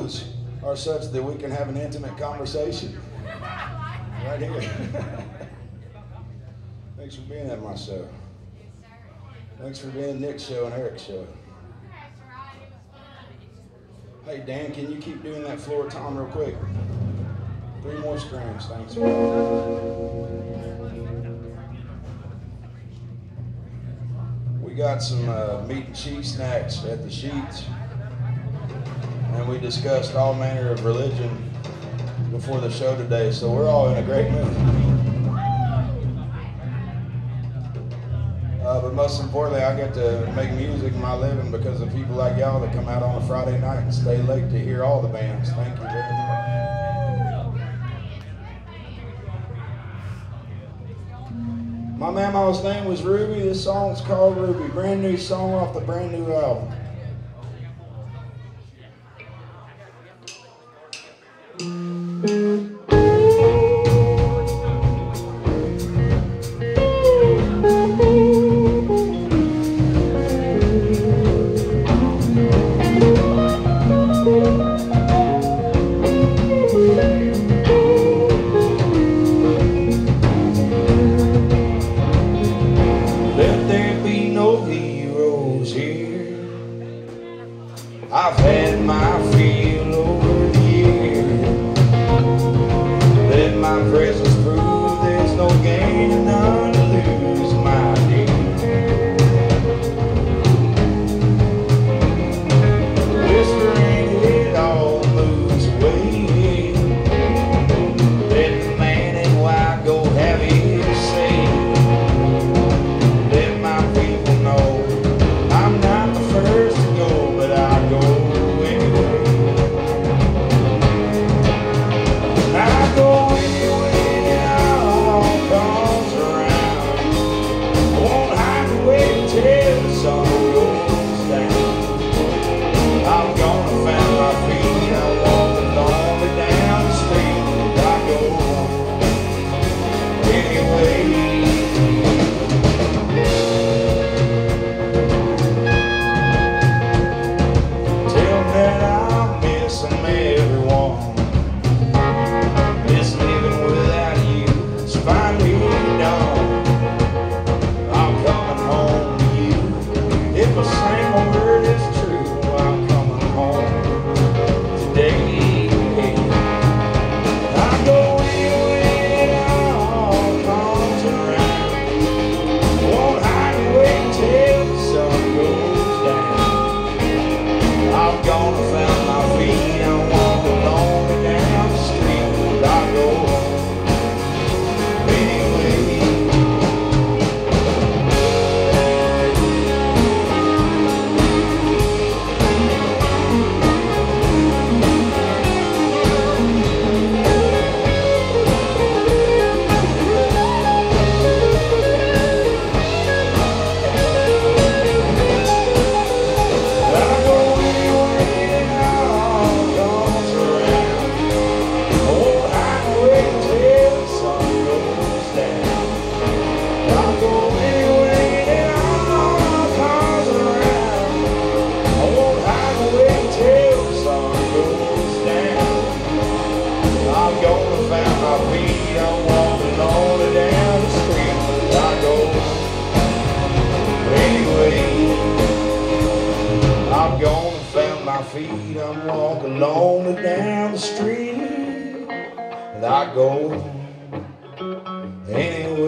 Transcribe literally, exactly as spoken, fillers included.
conditions are such that we can have an intimate conversation. Right here. Thanks for being at my show. Thanks for being Nick's show and Eric's show. Hey Dan, can you keep doing that floor tom real quick? Three more strings, thanks. We got some uh, meat and cheese snacks at the Sheets, and we discussed all manner of religion before the show today, so we're all in a great mood. Uh, but most importantly, I get to make music my living because of people like y'all that come out on a Friday night and stay late to hear all the bands. Thank you very much. My mama's name was Ruby. This song's called Ruby. Brand new song off the brand new album. I've had my fill over the years. Let my presence prove there's no gain and none to lose, my dear. Whispering it all moves away. Let the man and wife go have it to say. Let my people know I'm not the first to go, but I go anyway. I go anyway and all comes around. I won't hide away till the sun goes down. I'm gonna find my feet. I walk along down the street. I go anyway. Feet, I'm walking alone down the street, and I go anyway.